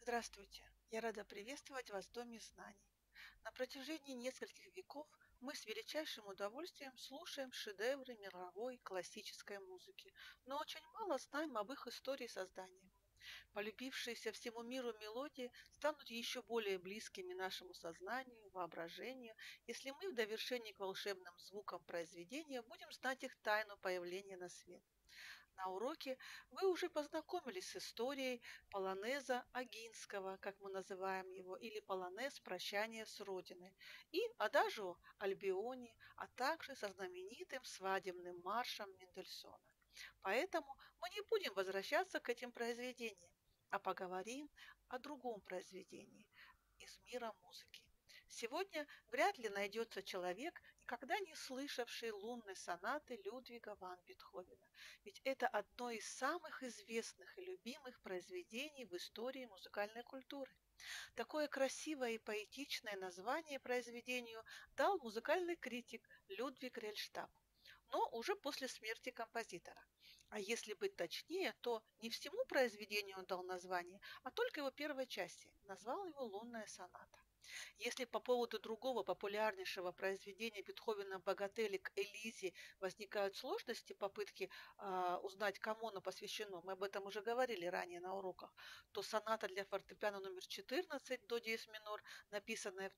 Здравствуйте! Я рада приветствовать вас в Доме знаний. На протяжении нескольких веков мы с величайшим удовольствием слушаем шедевры мировой классической музыки, но очень мало знаем об их истории создания. Полюбившиеся всему миру мелодии станут еще более близкими нашему сознанию, воображению, если мы в довершении к волшебным звукам произведения будем знать их тайну появления на свет. На уроке вы уже познакомились с историей полонеза Огинского, как мы называем его, или полонез «Прощание с Родиной», и адажио Альбиони, а также со знаменитым свадебным маршем Мендельсона. Поэтому мы не будем возвращаться к этим произведениям, а поговорим о другом произведении из мира музыки. Сегодня вряд ли найдется человек, никогда не слышавший лунной сонаты Людвига ван Бетховена, ведь это одно из самых известных и любимых произведений в истории музыкальной культуры. Такое красивое и поэтичное название произведению дал музыкальный критик Людвиг Рельштаб, но уже после смерти композитора. А если быть точнее, то не всему произведению он дал название, а только его первой части. Назвал его «Лунная соната». Если по поводу другого популярнейшего произведения Бетховена «Богатели к Элизе» возникают сложности, попытки узнать, кому оно посвящено, мы об этом уже говорили ранее на уроках, то соната для фортепиано номер 14 до диез минор, написанная в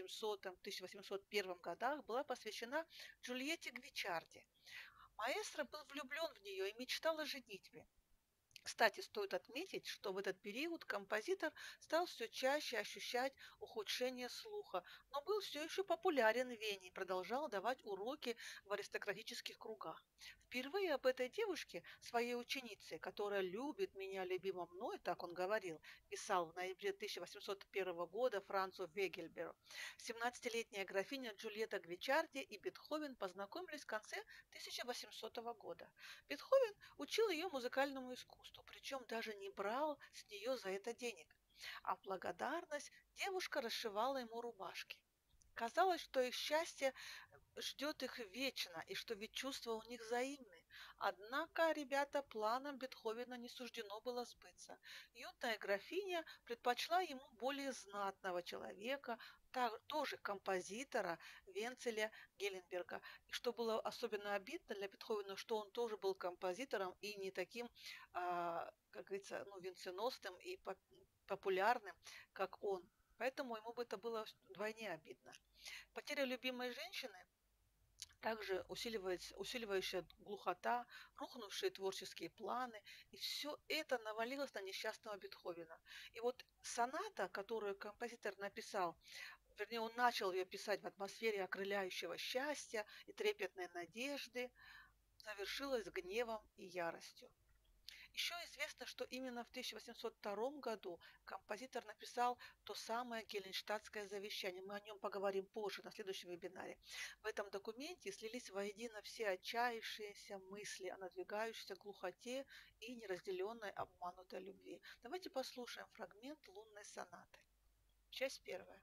1800-1801 годах, была посвящена Джульетте Гвичарди. Маэстро был влюблен в нее и мечтал о женитьбе. Кстати, стоит отметить, что в этот период композитор стал все чаще ощущать ухудшение слуха, но был все еще популярен в Вене и продолжал давать уроки в аристократических кругах. Впервые об этой девушке, своей ученице, которая любит меня, любима мной, так он говорил, писал в ноябре 1801 года Францу Вегельберу. 17-летняя графиня Джульетта Гвичарди и Бетховен познакомились в конце 1800 года. Бетховен учил ее музыкальному искусству, причем даже не брал с нее за это денег. А в благодарность девушка расшивала ему рубашки. Казалось, что их счастье ждет их вечно, и что ведь чувства у них взаимны. Однако, ребята, планам Бетховена не суждено было сбыться. Юная графиня предпочла ему более знатного человека, тоже композитора Венцеля Гелленберга. И что было особенно обидно для Бетховена, что он тоже был композитором и не таким, как говорится, венценосным и популярным, как он. Поэтому ему бы это было вдвойне обидно. Потеря любимой женщины, также усиливающая глухота, рухнувшие творческие планы, и все это навалилось на несчастного Бетховена. И вот соната, которую композитор написал, вернее, он начал ее писать в атмосфере окрыляющего счастья и трепетной надежды, завершилась гневом и яростью. Еще известно, что именно в 1802 году композитор написал то самое Гельнштадтское завещание. Мы о нем поговорим позже, на следующем вебинаре. В этом документе слились воедино все отчаявшиеся мысли о надвигающейся глухоте и неразделенной обманутой любви. Давайте послушаем фрагмент лунной сонаты. Часть первая.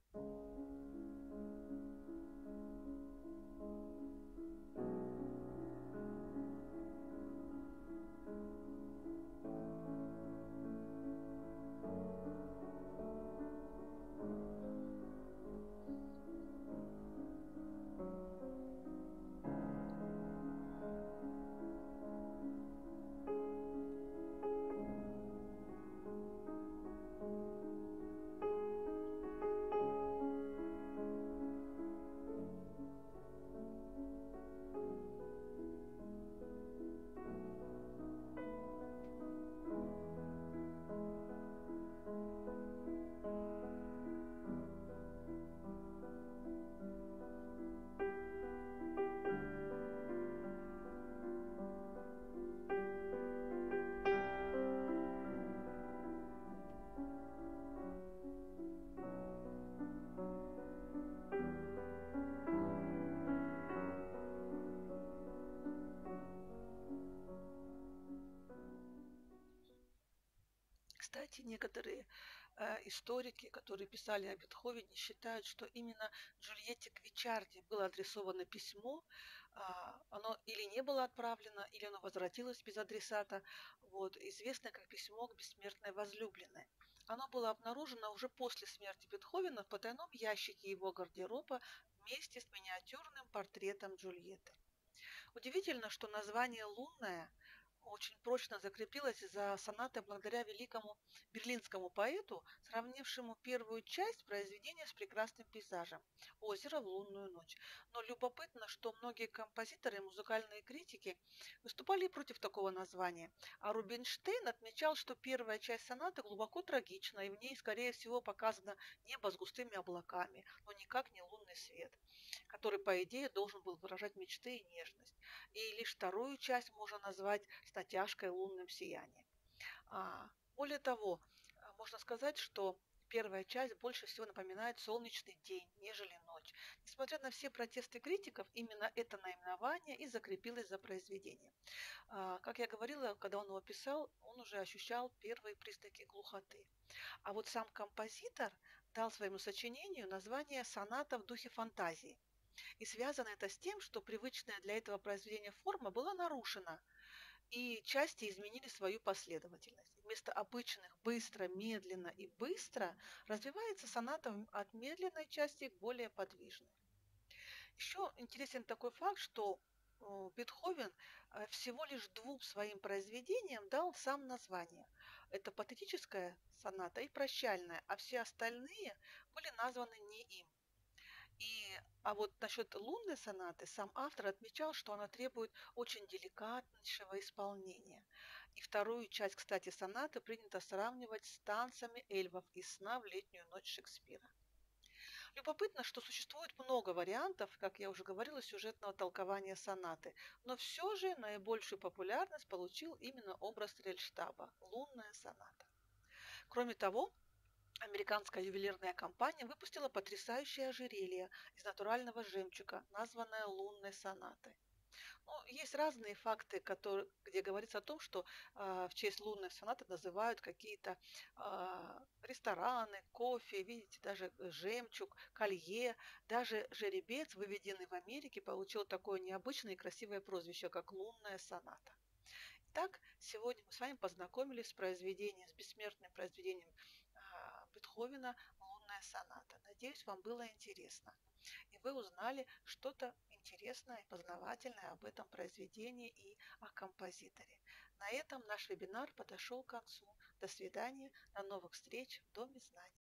Кстати, некоторые историки, которые писали о Бетховене, считают, что именно Джульетте Гвичарди было адресовано письмо. Оно или не было отправлено, или оно возвратилось без адресата. Вот, известно как письмо к бессмертной возлюбленной. Оно было обнаружено уже после смерти Бетховена в потайном ящике его гардероба вместе с миниатюрным портретом Джульетты. Удивительно, что название «Лунная» очень прочно закрепилось за сонатой благодаря великому берлинскому поэту, сравнившему первую часть произведения с прекрасным пейзажем — озеро в лунную ночь. Но любопытно, что многие композиторы и музыкальные критики выступали против такого названия, а Рубинштейн отмечал, что первая часть сонаты глубоко трагична, и в ней, скорее всего, показано небо с густыми облаками, но никак не лунный свет, который, по идее, должен был выражать мечты и нежность. И лишь вторую часть можно назвать с натяжкой лунным сиянием. Более того, можно сказать, что первая часть больше всего напоминает солнечный день, нежели ночь. Несмотря на все протесты критиков, именно это наименование и закрепилось за произведением. Как я говорила, когда он его писал, он уже ощущал первые признаки глухоты. А вот сам композитор дал своему сочинению название «Соната в духе фантазии». И связано это с тем, что привычная для этого произведения форма была нарушена, и части изменили свою последовательность. Вместо обычных быстро, медленно и быстро развивается соната от медленной части к более подвижной. Еще интересен такой факт, что Бетховен всего лишь двум своим произведениям дал сам название. Это патетическая соната и прощальная, а все остальные были названы не им. А вот насчет лунной сонаты сам автор отмечал, что она требует очень деликатнейшего исполнения. И вторую часть, кстати, сонаты принято сравнивать с танцами эльфов из «Сна в летнюю ночь» Шекспира. Любопытно, что существует много вариантов, как я уже говорила, сюжетного толкования сонаты, но все же наибольшую популярность получил именно образ Рельштаба — лунная соната. Кроме того, американская ювелирная компания выпустила потрясающее ожерелье из натурального жемчуга, названное лунной сонатой. Ну, есть разные факты, где говорится о том, что в честь лунной сонаты называют какие-то рестораны, кофе, видите, даже жемчуг, колье, даже жеребец, выведенный в Америке, получил такое необычное и красивое прозвище, как лунная соната. Итак, сегодня мы с вами познакомились с бессмертным произведением Бетховена «Лунная соната». Надеюсь, вам было интересно, и вы узнали что-то интересное и познавательное об этом произведении и о композиторе. На этом наш вебинар подошел к концу. До свидания, до новых встреч в Доме знаний.